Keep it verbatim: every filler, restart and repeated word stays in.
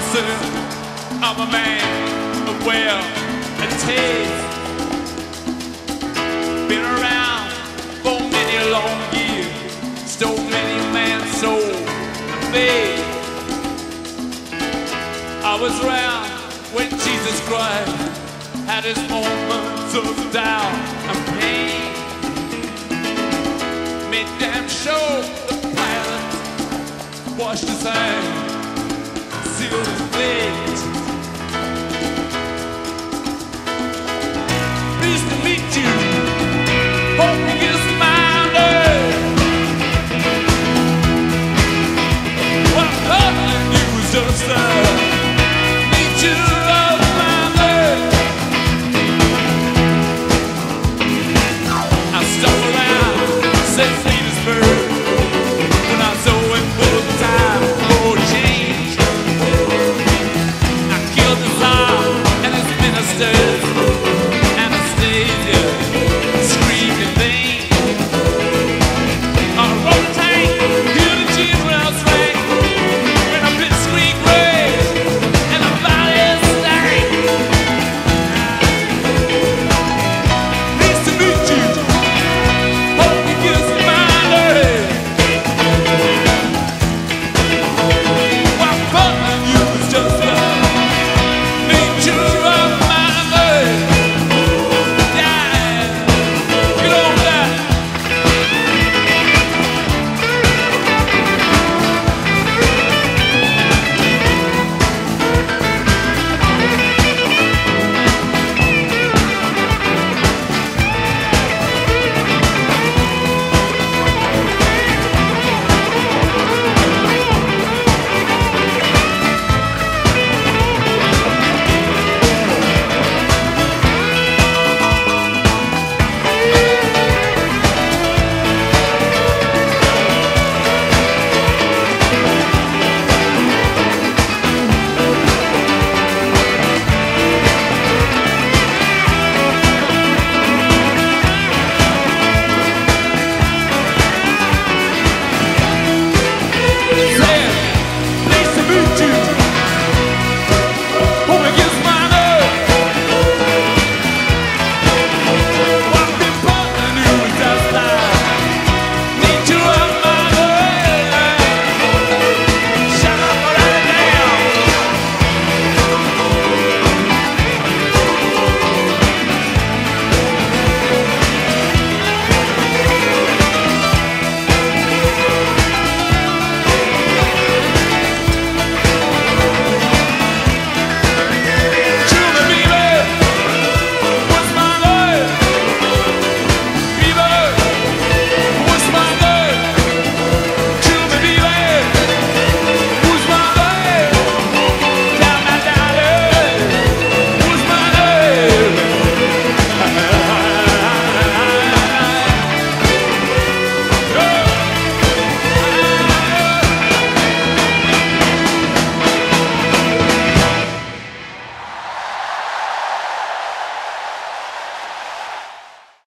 myself, I'm a man of wealth and taste. Been around for many long years, stole many a man's soul and faith. I was around when Jesus Christ had his moments of doubt and pain. Made damn sure the Pilate washed his hands, sealed his